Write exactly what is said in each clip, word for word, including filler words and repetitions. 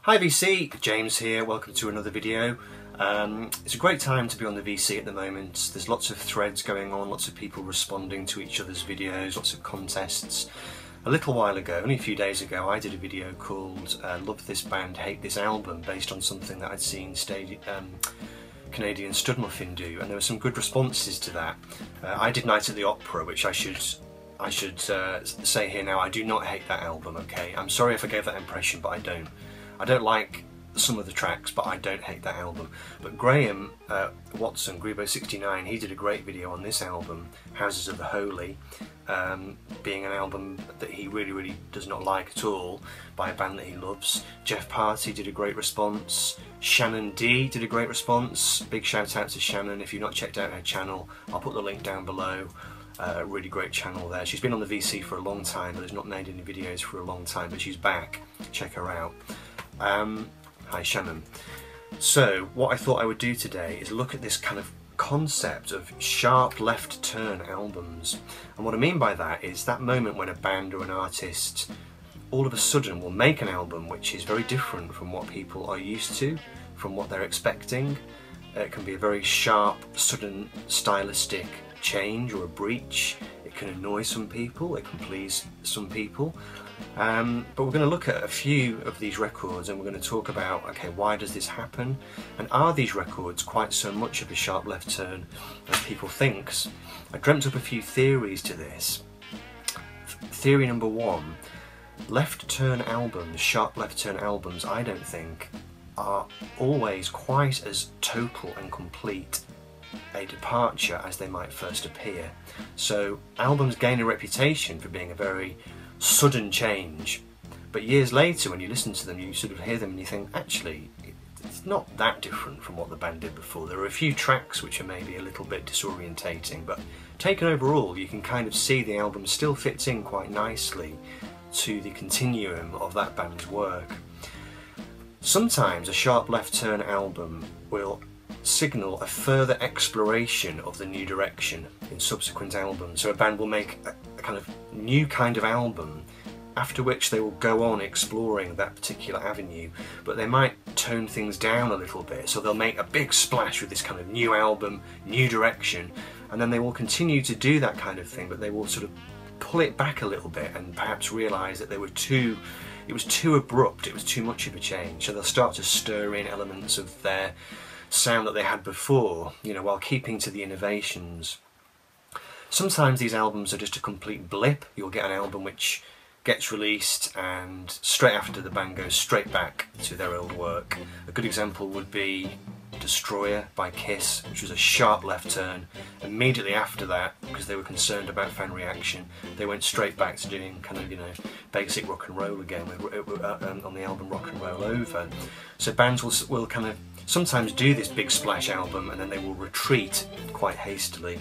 Hi V C, James here, welcome to another video. Um, it's a great time to be on the V C at the moment. There's lots of threads going on, lots of people responding to each other's videos, lots of contests. A little while ago, only a few days ago, I did a video called uh, Love This Band, Hate This Album, based on something that I'd seen Stadi um, Canadian Studmuffin do, and there were some good responses to that. Uh, I did Night at the Opera, which I should I should uh, say here now, I do not hate that album, okay? I'm sorry if I gave that impression, but I don't. I don't like some of the tracks, but I don't hate that album. But Graeme uh, Watson, Grebo sixty-nine, he did a great video on this album, Houses of the Holy, um, being an album that he really, really does not like at all, by a band that he loves. Jeff Party did a great response. Shannon D did a great response. Big shout out to Shannon. If you've not checked out her channel, I'll put the link down below. Uh, a really great channel there. She's been on the V C for a long time, but has not made any videos for a long time, but she's back. Check her out. Um, hi Shannon. So what I thought I would do today is look at this kind of concept of sharp left turn albums, and what I mean by that is that moment when a band or an artist all of a sudden will make an album which is very different from what people are used to, from what they're expecting. It can be a very sharp, sudden stylistic change or a breach. It can annoy some people, it can please some people. Um, but we're going to look at a few of these records and we're going to talk about, okay, why does this happen? And are these records quite so much of a sharp left turn as people think? I dreamt up a few theories to this. Theory number one, left turn albums, sharp left turn albums, I don't think are always quite as total and complete a departure as they might first appear. So albums gain a reputation for being a very sudden change, but years later when you listen to them you sort of hear them and you think, actually it's not that different from what the band did before. There are a few tracks which are maybe a little bit disorientating, but taken overall you can kind of see the album still fits in quite nicely to the continuum of that band's work. Sometimes a sharp left turn album will signal a further exploration of the new direction in subsequent albums. So a band will make a, a kind of new kind of album, after which they will go on exploring that particular avenue, but they might tone things down a little bit. So they'll make a big splash with this kind of new album, new direction, and then they will continue to do that kind of thing, but they will sort of pull it back a little bit and perhaps realise that they were too it was too abrupt, it was too much of a change. So they'll start to stir in elements of their sound that they had before, you know, while keeping to the innovations. Sometimes these albums are just a complete blip. You'll get an album which gets released and straight after the band goes straight back to their old work. A good example would be Destroyer by Kiss, which was a sharp left turn. Immediately after that, because they were concerned about fan reaction, they went straight back to doing kind of, you know, basic rock and roll again with, uh, um, on the album Rock and Roll Over. So bands will, will kind of sometimes do this big splash album and then they will retreat quite hastily.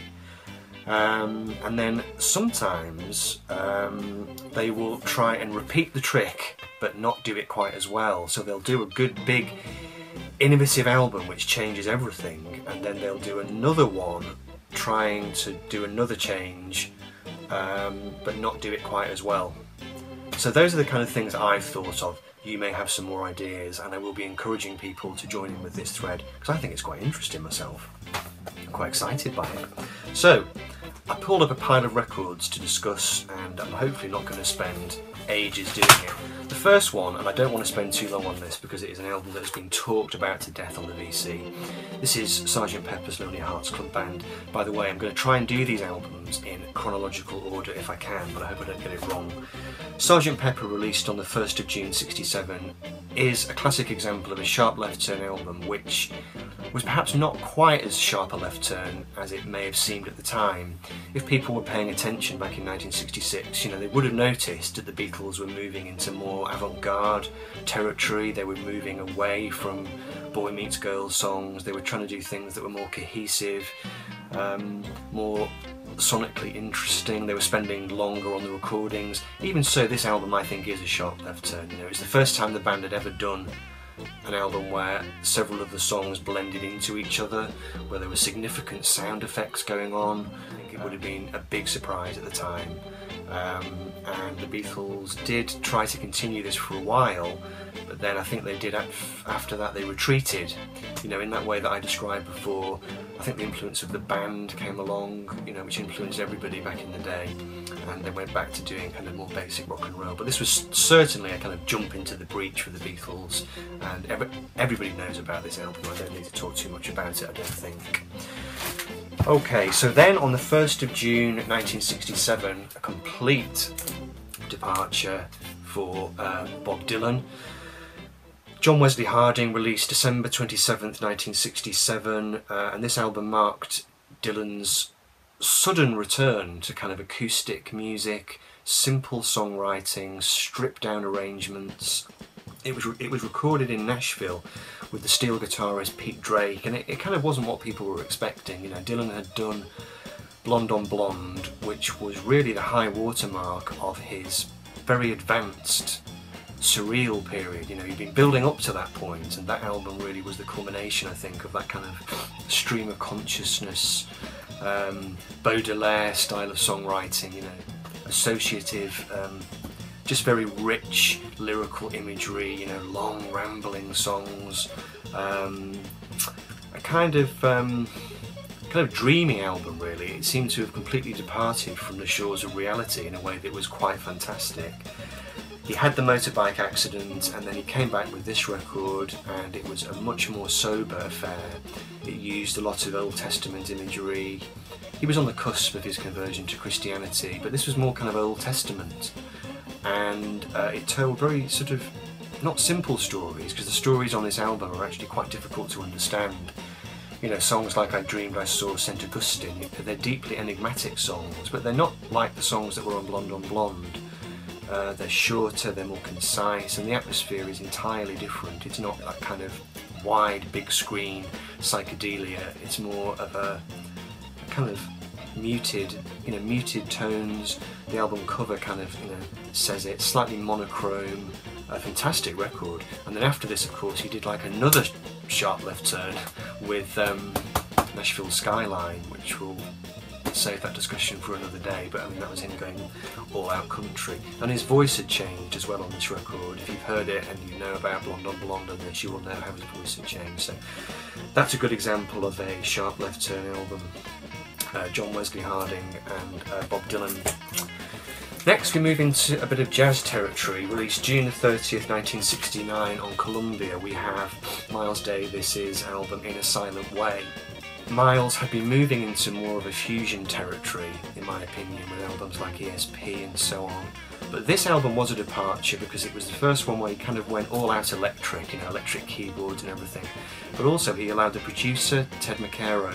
Um, and then sometimes um, they will try and repeat the trick but not do it quite as well. So they'll do a good big innovative album which changes everything, and then they'll do another one trying to do another change um, but not do it quite as well. So those are the kind of things I've thought of. You may have some more ideas, and I will be encouraging people to join in with this thread because I think it's quite interesting myself. I'm quite excited by it. So I pulled up a pile of records to discuss, and I'm hopefully not going to spend ages doing it. The first one, and I don't want to spend too long on this because it is an album that has been talked about to death on the V C. This is Sergeant Pepper's Lonely Hearts Club Band. By the way, I'm going to try and do these albums in chronological order if I can, but I hope I don't get it wrong. Sergeant Pepper, released on the first of June sixty-seven, is a classic example of a sharp left turn album which was perhaps not quite as sharp a left turn as it may have seemed at the time. If people were paying attention back in nineteen sixty-six, you know, they would have noticed that the Beatles were moving into more avant-garde territory. They were moving away from boy meets girl songs. They were trying to do things that were more cohesive, um, more sonically interesting. They were spending longer on the recordings. Even so, this album I think is a sharp left turn. You know, it's the first time the band had ever done an album where several of the songs blended into each other, where there were significant sound effects going on. I think it would have been a big surprise at the time. Um, and the Beatles did try to continue this for a while, but then I think they did, after that they retreated, you know, in that way that I described before. I think the influence of the band came along, you know, which influenced everybody back in the day, and they went back to doing kind of more basic rock and roll. But this was certainly a kind of jump into the breach for the Beatles, and every, everybody knows about this album. I don't need to talk too much about it, I don't think. Okay, so then on the first of June nineteen sixty-seven, a complete departure for uh, Bob Dylan. John Wesley Harding released December twenty-seventh nineteen sixty-seven, uh, and this album marked Dylan's sudden return to kind of acoustic music, simple songwriting, stripped down arrangements. It was, it was recorded in Nashville with the steel guitarist Pete Drake, and it, it kind of wasn't what people were expecting. You know, Dylan had done Blonde on Blonde, which was really the high watermark of his very advanced surreal period. You know, he'd been building up to that point, and that album really was the culmination, I think, of that kind of stream of consciousness, um, Baudelaire style of songwriting, you know, associative, um, just very rich lyrical imagery, you know, long rambling songs, um, a kind of um, kind of dreamy album really. It seemed to have completely departed from the shores of reality in a way that was quite fantastic. He had the motorbike accident, and then he came back with this record, and it was a much more sober affair. It used a lot of Old Testament imagery. He was on the cusp of his conversion to Christianity, but this was more kind of Old Testament. And uh, it told very sort of not simple stories, because the stories on this album are actually quite difficult to understand. You know, songs like I Dreamed I Saw Saint Augustine, they're deeply enigmatic songs, but they're not like the songs that were on Blonde on Blonde. Uh, they're shorter, they're more concise, and the atmosphere is entirely different. It's not that kind of wide, big screen psychedelia. It's more of a, a kind of muted, you know, muted tones. The album cover kind of, you know, says it, slightly monochrome, a fantastic record. And then after this, of course, he did like another sharp left turn with um, Nashville Skyline, which will save that discussion for another day, but I mean that was him going all out country. And his voice had changed as well on this record. If you've heard it and you know about Blonde on Blonde and this, you will know how his voice had changed. So that's a good example of a sharp left turn album. Uh, John Wesley Harding and uh, Bob Dylan. Next we move into a bit of jazz territory. Released June the thirtieth nineteen sixty-nine on Columbia, we have Miles Davis's album In a Silent Way. Miles had been moving into more of a fusion territory, in my opinion, with albums like E S P and so on. But this album was a departure because it was the first one where he kind of went all out electric, you know, electric keyboards and everything. But also he allowed the producer, Ted McCaro,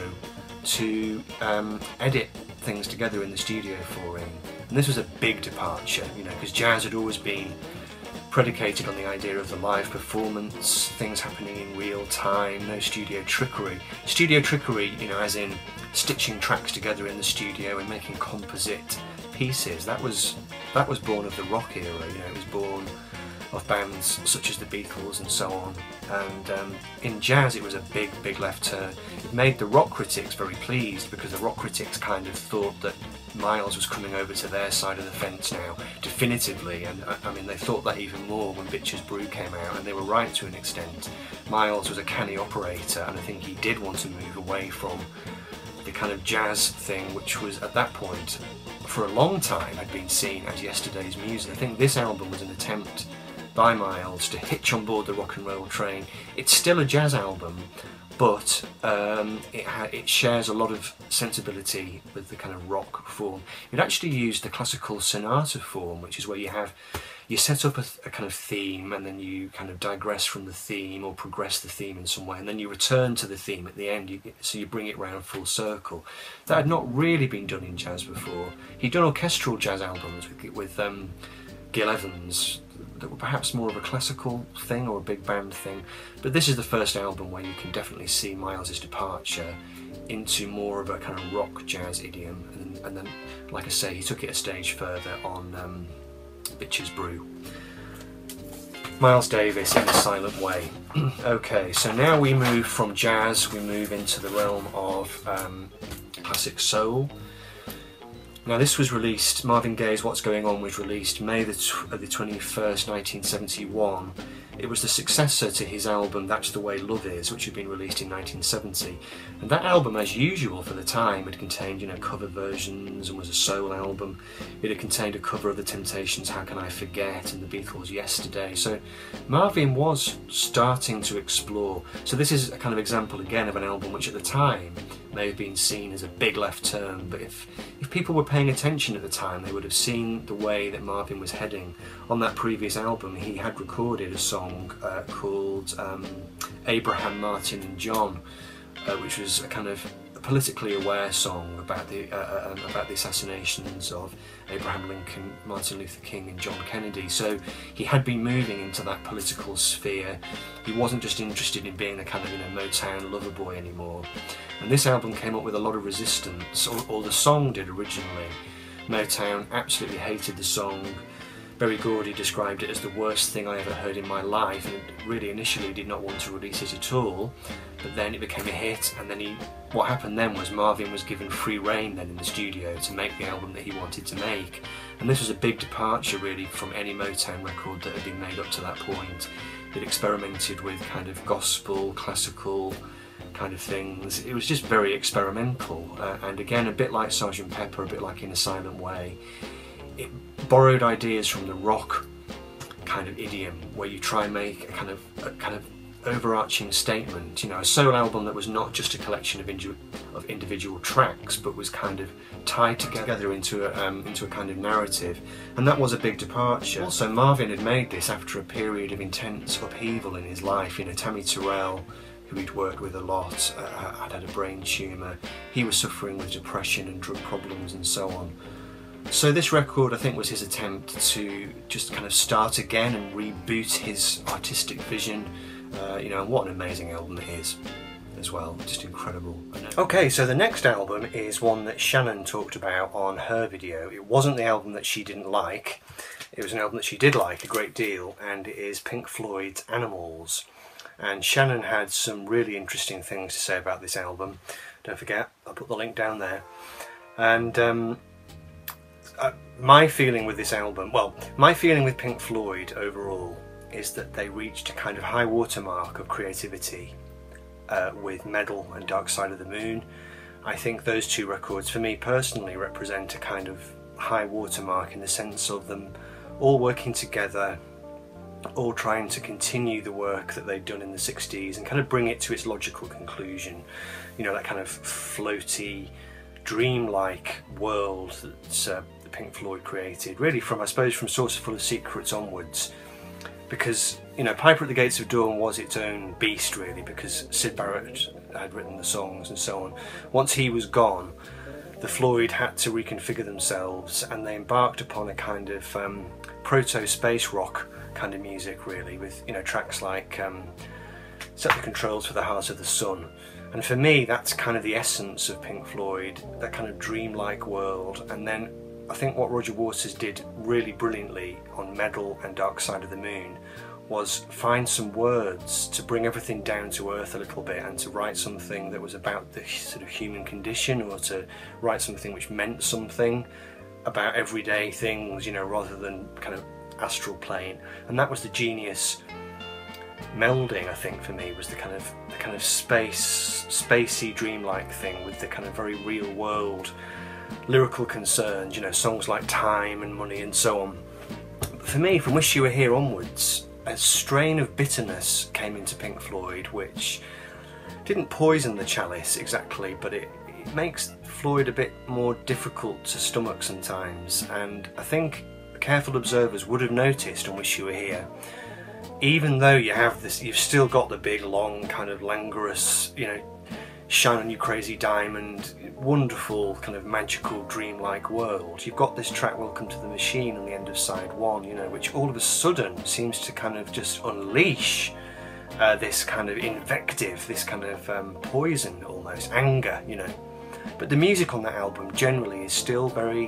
to um, edit things together in the studio for him. And this was a big departure, you know, because jazz had always been predicated on the idea of the live performance, things happening in real time, no studio trickery. Studio trickery, you know, as in stitching tracks together in the studio and making composite pieces. That was that was born of the rock era, you know, it was born of bands such as the Beatles and so on. And um, in jazz it was a big, big left turn. It made the rock critics very pleased, because the rock critics kind of thought that Miles was coming over to their side of the fence now, definitively, and I mean they thought that even more when Bitches Brew came out, and they were right to an extent. Miles was a canny operator, and I think he did want to move away from the kind of jazz thing, which was at that point, for a long time, had been seen as yesterday's music. I think this album was an attempt by Miles to hitch on board the rock and roll train. It's still a jazz album, but um, it, ha it shares a lot of sensibility with the kind of rock form. It actually used the classical sonata form, which is where you have, you set up a, a kind of theme and then you kind of digress from the theme or progress the theme in some way, and then you return to the theme at the end, you, so you bring it round full circle. That had not really been done in jazz before. He'd done orchestral jazz albums with, with um, Gil Evans, that were perhaps more of a classical thing or a big band thing, but this is the first album where you can definitely see Miles's departure into more of a kind of rock jazz idiom, and, and then, like I say, he took it a stage further on um, Bitches Brew. Miles Davis, In a Silent Way. Okay, so now we move from jazz, we move into the realm of um, classic soul. Now this was released, Marvin Gaye's What's Going On was released May the twenty-first, nineteen seventy-one. It was the successor to his album That's the Way Love Is, which had been released in nineteen seventy. And that album, as usual for the time, had contained, you know, cover versions and was a soul album. It had contained a cover of The Temptations' How Can I Forget and the Beatles' Yesterday. So Marvin was starting to explore. So this is a kind of example again of an album which at the time may have been seen as a big left turn, but if, if people were paying attention at the time, they would have seen the way that Marvin was heading. On that previous album, he had recorded a song uh, called um, Abraham, Martin and John, uh, which was a kind of politically aware song about the uh, um, about the assassinations of Abraham Lincoln, Martin Luther King and John Kennedy. So he had been moving into that political sphere. He wasn't just interested in being a kind of, you know, Motown lover boy anymore. And this album came up with a lot of resistance, or, or the song did originally. Motown absolutely hated the song. Berry Gordy described it as the worst thing I ever heard in my life, and really initially did not want to release it at all, but then it became a hit. And then he, what happened then was Marvin was given free rein then in the studio to make the album that he wanted to make, and this was a big departure really from any Motown record that had been made up to that point. It experimented with kind of gospel, classical kind of things. It was just very experimental, uh, and again a bit like Sergeant Pepper, a bit like In a Silent Way. It borrowed ideas from the rock kind of idiom, where you try and make a kind of a kind of overarching statement. You know, a soul album that was not just a collection of, of individual tracks, but was kind of tied together into a, um, into a kind of narrative, and that was a big departure. Also, Marvin had made this after a period of intense upheaval in his life. You know, Tammy Terrell, who he'd worked with a lot, uh, had had a brain tumour. He was suffering with depression and drug problems and so on. So this record, I think, was his attempt to just kind of start again and reboot his artistic vision. Uh, you know, and what an amazing album it is as well, just incredible. Okay, so the next album is one that Shannon talked about on her video. It wasn't the album that she didn't like, it was an album that she did like a great deal, and it is Pink Floyd's Animals. And Shannon had some really interesting things to say about this album. Don't forget, I'll put the link down there. And um, uh, my feeling with this album, well, my feeling with Pink Floyd overall is that they reached a kind of high watermark of creativity uh, with Medal and Dark Side of the Moon. I think those two records, for me personally, represent a kind of high watermark in the sense of them all working together, all trying to continue the work that they'd done in the sixties and kind of bring it to its logical conclusion. You know, that kind of floaty, dreamlike world that uh, Pink Floyd created, really from, I suppose, from Saucer Full of Secrets onwards. Because, you know, Piper at the Gates of Dawn was its own beast, really, because Syd Barrett had written the songs and so on. Once he was gone, the Floyd had to reconfigure themselves, and they embarked upon a kind of um, proto-space rock kind of music, really, with, you know, tracks like um, Set the Controls for the Heart of the Sun. And for me, that's kind of the essence of Pink Floyd, that kind of dreamlike world. And then I think what Roger Waters did really brilliantly on Medal and Dark Side of the Moon was find some words to bring everything down to earth a little bit, and to write something that was about the sort of human condition, or to write something which meant something about everyday things, you know, rather than kind of astral plane. And that was the genius melding, I think, for me, was the kind of the kind of space spacey dreamlike thing with the kind of very real world lyrical concerns, you know, songs like Time and Money and so on. But for me, from Wish You Were Here onwards, a strain of bitterness came into Pink Floyd, which didn't poison the chalice exactly, but it, it makes Floyd a bit more difficult to stomach sometimes. And I think careful observers would have noticed on Wish You Were Here, even though you have this, you've still got the big long kind of languorous, you know, Shine on You Crazy Diamond, wonderful kind of magical dreamlike world. You've got this track Welcome to the Machine on the end of side one, you know, which all of a sudden seems to kind of just unleash uh, this kind of invective, this kind of um, poison almost, anger, you know. But the music on that album generally is still very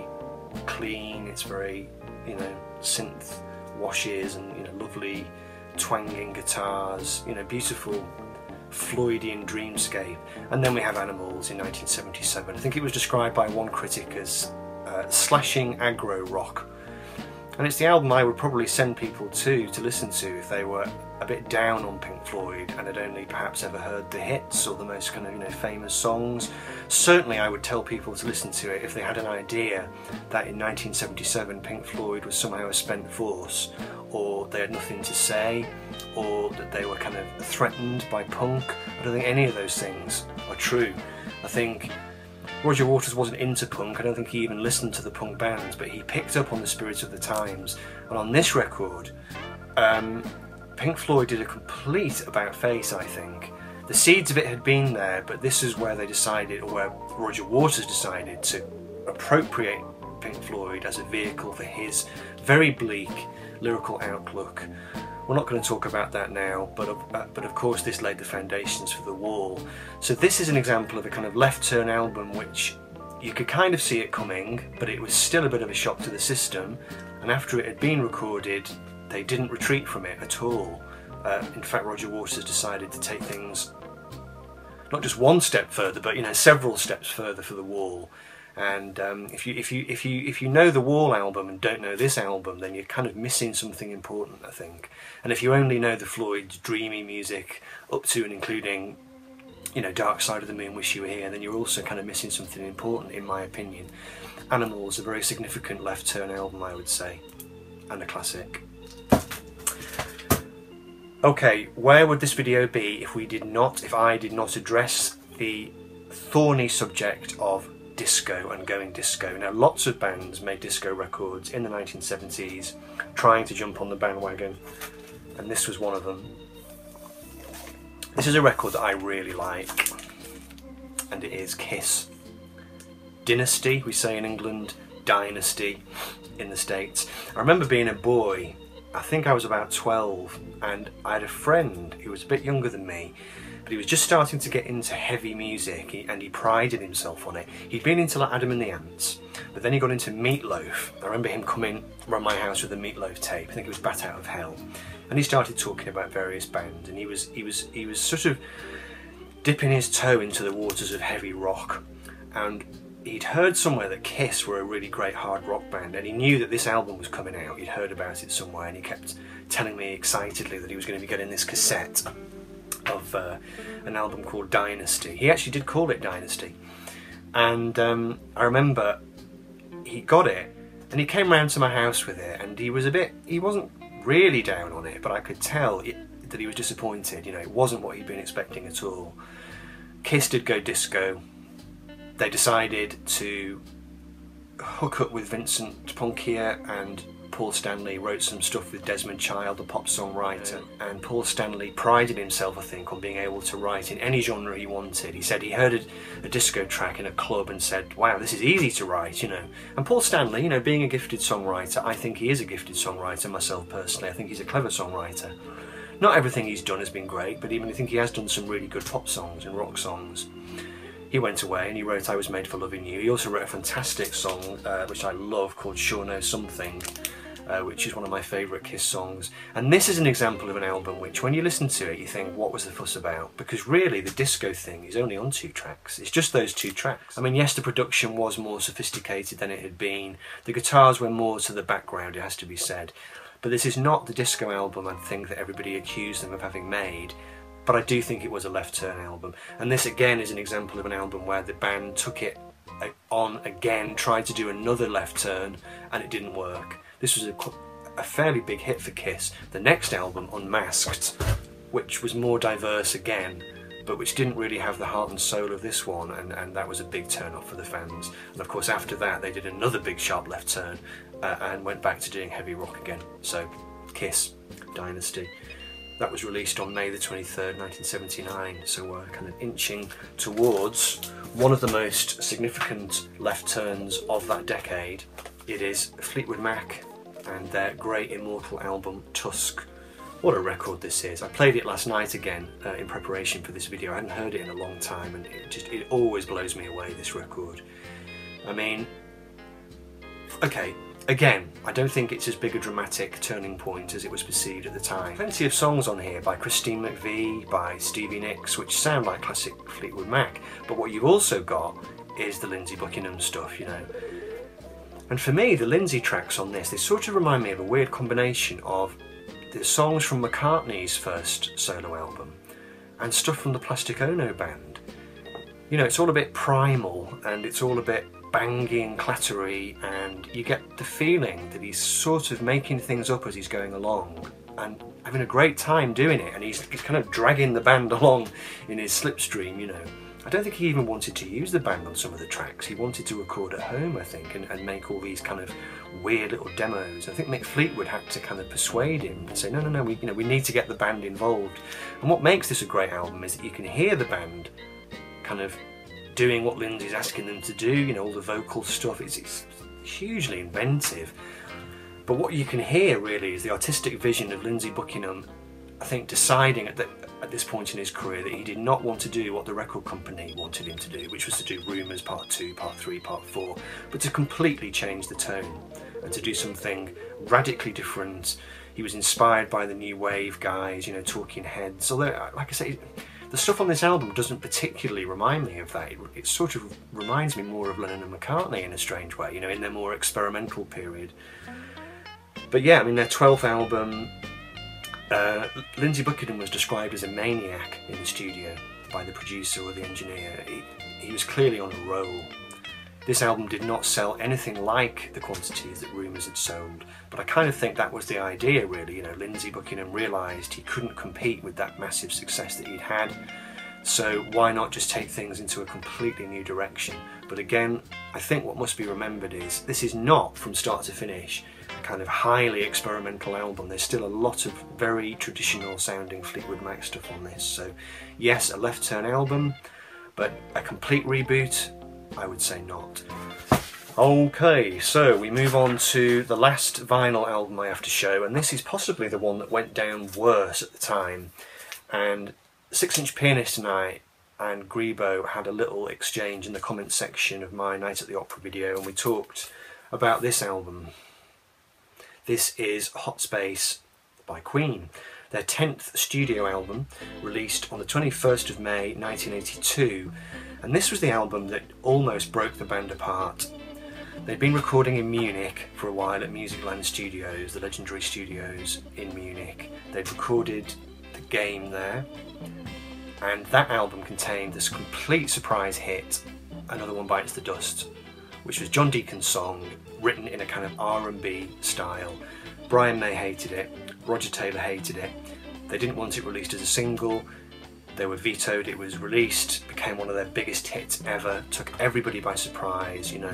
clean, it's very, you know, synth washes and, you know, lovely twanging guitars, you know, beautiful Floydian dreamscape. And then we have Animals in nineteen seventy-seven. I think it was described by one critic as uh, slashing aggro rock. And it's the album I would probably send people to to listen to if they were a bit down on Pink Floyd and had only perhaps ever heard the hits or the most kind of, you know, famous songs. Certainly I would tell people to listen to it if they had an idea that in nineteen seventy-seven Pink Floyd was somehow a spent force, or they had nothing to say, or that they were kind of threatened by punk. I don't think any of those things are true. I think Roger Waters wasn't into punk. I don't think he even listened to the punk bands, but he picked up on the spirit of the times. And on this record, um, Pink Floyd did a complete about-face, I think. The seeds of it had been there, but this is where they decided, or where Roger Waters decided to appropriate Pink Floyd as a vehicle for his very bleak lyrical outlook. We're not going to talk about that now, but of, uh, but of course this laid the foundations for The Wall. So this is an example of a kind of left-turn album which you could kind of see it coming, but it was still a bit of a shock to the system, and after it had been recorded they didn't retreat from it at all. Uh, in fact, Roger Waters decided to take things not just one step further, but, you know, several steps further for The Wall. And um, if you if you if you if you know the Wall album and don't know this album, then you're kind of missing something important, I think. And if you only know the Floyd's dreamy music up to and including, you know, Dark Side of the Moon, Wish You Were Here, then you're also kind of missing something important, in my opinion. Animals, a very significant left turn album, I would say, and a classic. Okay, where would this video be if we did not, if I did not address the thorny subject of disco and going disco? Now, lots of bands made disco records in the nineteen seventies trying to jump on the bandwagon, and this was one of them. This is a record that I really like, and it is Kiss. Dynasty, we say in England, Dynasty in the States. I remember being a boy, I think I was about twelve, and I had a friend who was a bit younger than me, but he was just starting to get into heavy music, and he prided himself on it. He'd been into like Adam and the Ants, but then he got into Meatloaf. I remember him coming around my house with a Meatloaf tape. I think it was Bat Out of Hell, and he started talking about various bands, and he was he was he was sort of dipping his toe into the waters of heavy rock, and he'd heard somewhere that Kiss were a really great hard rock band, and he knew that this album was coming out. He'd heard about it somewhere, and he kept telling me excitedly that he was going to be getting this cassette of uh, an album called Dynasty. He actually did call it Dynasty, and um, I remember he got it and he came round to my house with it, and he was a bit, he wasn't really down on it, but I could tell it, that he was disappointed. You know, it wasn't what he'd been expecting at all. Kiss did go disco. They decided to hook up with Vincent Ponchier, and Paul Stanley wrote some stuff with Desmond Child, a pop songwriter, and Paul Stanley prided himself, I think, on being able to write in any genre he wanted. He said he heard a, a disco track in a club and said, wow, this is easy to write, you know. And Paul Stanley, you know, being a gifted songwriter, I think he is a gifted songwriter myself personally. I think he's a clever songwriter. Not everything he's done has been great, but even I think he has done some really good pop songs and rock songs. He went away and he wrote I Was Made for Loving You. He also wrote a fantastic song, uh, which I love, called Sure Knows Something, uh, which is one of my favourite Kiss songs. And this is an example of an album which, when you listen to it, you think, what was the fuss about? Because really, the disco thing is only on two tracks. It's just those two tracks. I mean, yes, the production was more sophisticated than it had been. The guitars were more to the background, it has to be said. But this is not the disco album, I think, that everybody accused them of having made. But I do think it was a left turn album, and this again is an example of an album where the band took it on again, tried to do another left turn, and it didn't work. This was a, a fairly big hit for Kiss. The next album, Unmasked, which was more diverse again, but which didn't really have the heart and soul of this one, and, and that was a big turn off for the fans. And of course after that they did another big sharp left turn uh, and went back to doing heavy rock again. So Kiss, Dynasty. That was released on May the twenty-third, nineteen seventy-nine, so we're kind of inching towards one of the most significant left turns of that decade. It is Fleetwood Mac and their great immortal album, Tusk. What a record this is. I played it last night again uh, in preparation for this video. I hadn't heard it in a long time, and it just, it always blows me away, this record. I mean, okay, again, I don't think it's as big a dramatic turning point as it was perceived at the time. Plenty of songs on here by Christine McVie, by Stevie Nicks, which sound like classic Fleetwood Mac, but what you've also got is the Lindsey Buckingham stuff, you know. And for me, the Lindsay tracks on this, they sort of remind me of a weird combination of the songs from McCartney's first solo album and stuff from the Plastic Ono band. You know, it's all a bit primal and it's all a bit bangy and clattery, and you get the feeling that he's sort of making things up as he's going along and having a great time doing it, and he's, he's kind of dragging the band along in his slipstream, you know. I don't think he even wanted to use the band on some of the tracks. He wanted to record at home, I think, and, and make all these kind of weird little demos. I think Mick Fleetwood had to kind of persuade him and say, no, no, no, we, you know, we need to get the band involved. And what makes this a great album is that you can hear the band kind of doing what Lindsay's asking them to do, you know, all the vocal stuff. It's, it's hugely inventive. But what you can hear really is the artistic vision of Lindsay Buckingham, I think, deciding at, the, at this point in his career that he did not want to do what the record company wanted him to do, which was to do Rumours Part two, Part three, Part four, but to completely change the tone and to do something radically different. He was inspired by the New Wave guys, you know, Talking Heads, although, like I say, the stuff on this album doesn't particularly remind me of that. It, it sort of reminds me more of Lennon and McCartney in a strange way, you know, in their more experimental period. But yeah, I mean, their twelfth album, uh, Lindsay Buckingham was described as a maniac in the studio by the producer or the engineer. He, he was clearly on a roll. This album did not sell anything like the quantities that Rumours had sold, but I kind of think that was the idea, really. You know, Lindsay Buckingham realised he couldn't compete with that massive success that he'd had, so why not just take things into a completely new direction? But again, I think what must be remembered is this is not, from start to finish, a kind of highly experimental album. There's still a lot of very traditional sounding Fleetwood Mac stuff on this. So yes, a left turn album, but a complete reboot, I would say not. Okay, so we move on to the last vinyl album I have to show, and this is possibly the one that went down worse at the time. And Six Inch Pianist and I and Grebo had a little exchange in the comments section of my Night at the Opera video, and we talked about this album. This is Hot Space by Queen, their tenth studio album, released on the twenty-first of May nineteen eighty-two, and this was the album that almost broke the band apart. They'd been recording in Munich for a while at Musicland Studios, the legendary studios in Munich. They'd recorded The Game there, and that album contained this complete surprise hit, Another One Bites the Dust, which was John Deacon's song, written in a kind of R and B style. Brian May hated it, Roger Taylor hated it. They didn't want it released as a single. They were vetoed. It was released, became one of their biggest hits ever, took everybody by surprise, you know.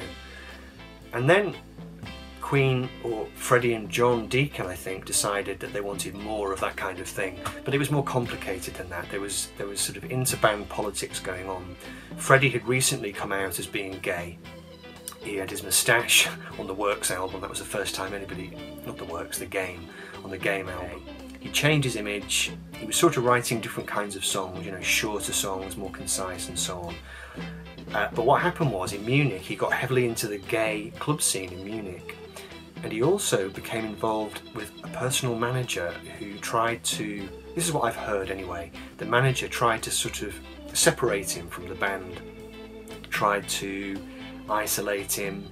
And then Queen, or Freddie and John Deacon, I think, decided that they wanted more of that kind of thing. But it was more complicated than that. There was there was sort of inter-band politics going on. Freddie had recently come out as being gay. He had his moustache on the Works album. That was the first time anybody, not the Works, the Game, on the Game album. He changed his image. He was sort of writing different kinds of songs, you know, shorter songs, more concise and so on. Uh, but what happened was, in Munich, he got heavily into the gay club scene in Munich. And he also became involved with a personal manager who tried to, this is what I've heard anyway, the manager tried to sort of separate him from the band, tried to isolate him,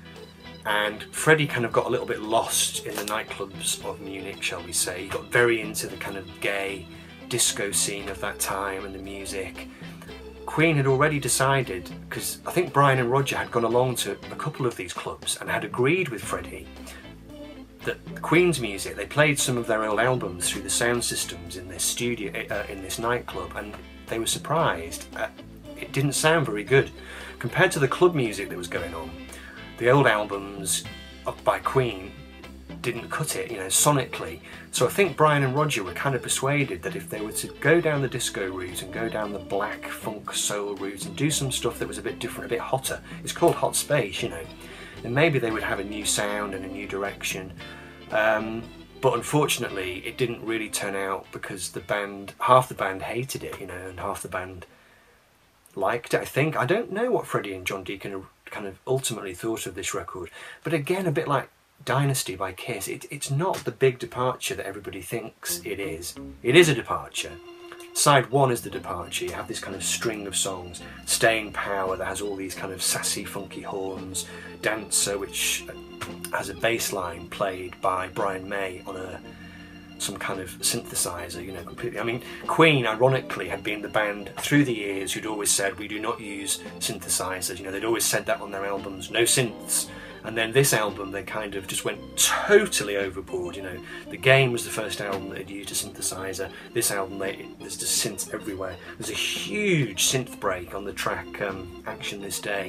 and Freddie kind of got a little bit lost in the nightclubs of Munich, shall we say. He got very into the kind of gay disco scene of that time and the music. Queen had already decided, because I think Brian and Roger had gone along to a couple of these clubs and had agreed with Freddie that Queen's music, they played some of their old albums through the sound systems in this studio, uh, in this nightclub, and they were surprised. Uh, it didn't sound very good compared to the club music that was going on. The old albums by Queen didn't cut it, you know, sonically. So I think Brian and Roger were kind of persuaded that if they were to go down the disco route and go down the black funk soul route and do some stuff that was a bit different, a bit hotter, it's called Hot Space, you know, then maybe they would have a new sound and a new direction. Um, but unfortunately it didn't really turn out, because the band, half the band hated it, you know, and half the band liked it, I think. I don't know what Freddie and John Deacon kind of ultimately thought of this record, but again, a bit like Dynasty by Kiss, it, it's not the big departure that everybody thinks it is. It is a departure, Side one is the departure. You have this kind of string of songs. Staying Power, that has all these kind of sassy, funky horns. Dancer, which has a bass line played by Brian May on a some kind of synthesizer, you know, completely. I mean, Queen, ironically, had been the band through the years who'd always said, we do not use synthesizers. You know, they'd always said that on their albums, no synths. And then this album, they kind of just went totally overboard, you know. The Game was the first album that had used a synthesizer. This album, they, there's just synths everywhere. There's a huge synth break on the track um, Action This Day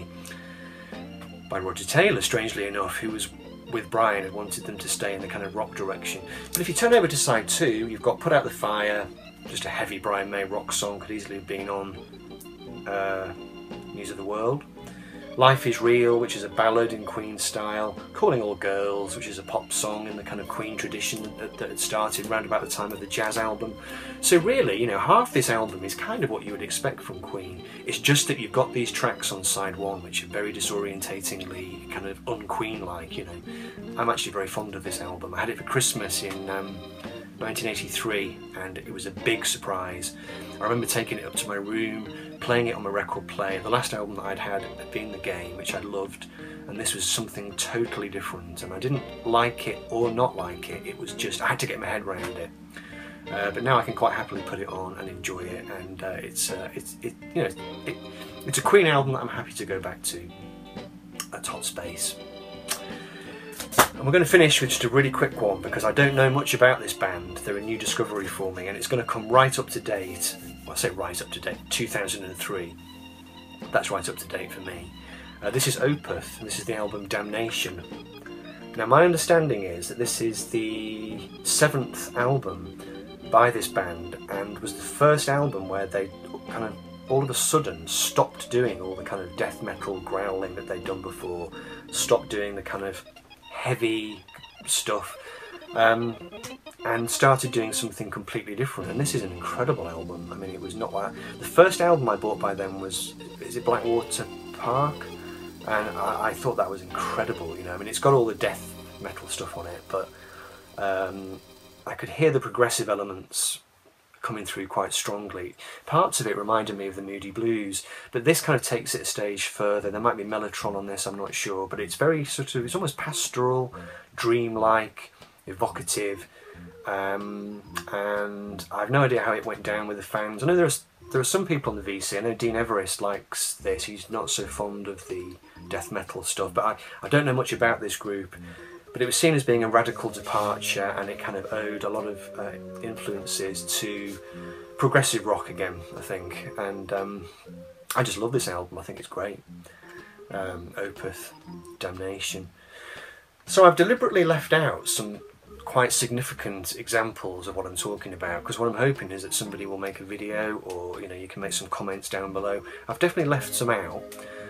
by Roger Taylor, strangely enough, who was with Brian and wanted them to stay in the kind of rock direction. But if you turn over to side two, you've got Put Out the Fire, just a heavy Brian May rock song, could easily have been on uh, News of the World. Life is Real, which is a ballad in Queen style. Calling All Girls, which is a pop song in the kind of Queen tradition that, that had started around about the time of the Jazz album. So really, you know, half this album is kind of what you would expect from Queen. It's just that you've got these tracks on side one which are very disorientatingly kind of un-Queen-like, you know. I'm actually very fond of this album. I had it for Christmas in um, nineteen eighty-three and it was a big surprise. I remember taking it up to my room, playing it on my record player. The last album that I'd had had been The Game, which I'd loved, and this was something totally different, and I didn't like it or not like it. It was just, I had to get my head around it. Uh, but now I can quite happily put it on and enjoy it, and uh, it's, uh, it's, it, you know, it, it's a Queen album that I'm happy to go back to. That's Hot Space. And we're going to finish with just a really quick one because I don't know much about this band. They're a new discovery for me, and it's going to come right up to date. Well, I say right up to date, two thousand three. That's right up to date for me. Uh, this is Opeth, and this is the album Damnation. Now my understanding is that this is the seventh album by this band and was the first album where they kind of all of a sudden stopped doing all the kind of death metal growling that they'd done before, stopped doing the kind of heavy stuff, um, and started doing something completely different. And this is an incredible album. I mean, it was not like the first album I bought by them was, is it Blackwater Park? And I, I thought that was incredible. You know, I mean, it's got all the death metal stuff on it, but um, I could hear the progressive elements coming through quite strongly. Parts of it reminded me of the Moody Blues, but this kind of takes it a stage further. There might be Mellotron on this, I'm not sure, but it's very sort of, it's almost pastoral, dreamlike, evocative, um, and I've no idea how it went down with the fans. I know there's there are some people on the V C, I know Dean Everest likes this, he's not so fond of the death metal stuff, but I, I don't know much about this group. But it was seen as being a radical departure, and it kind of owed a lot of uh, influences to progressive rock again, I think. And um, I just love this album, I think it's great. Um, Opeth, Damnation. So I've deliberately left out some quite significant examples of what I'm talking about, because what I'm hoping is that somebody will make a video, or you know, you can make some comments down below. I've definitely left some out.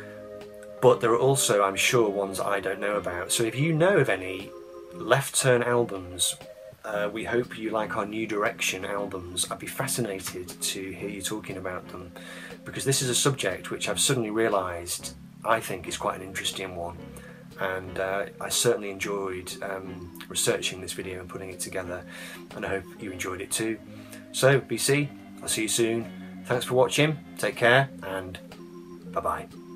But there are also, I'm sure, ones I don't know about. So if you know of any left turn albums, uh, we hope you like our New Direction albums. I'd be fascinated to hear you talking about them, because this is a subject which I've suddenly realised I think is quite an interesting one. And uh, I certainly enjoyed um, researching this video and putting it together, and I hope you enjoyed it too. So B C, I'll see you soon. Thanks for watching, take care, and bye bye.